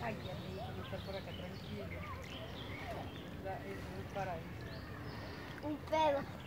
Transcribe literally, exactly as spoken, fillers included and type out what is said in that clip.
Ay, qué rico estar por acá tranquilo. Es, la, es el paraíso. Un pedo.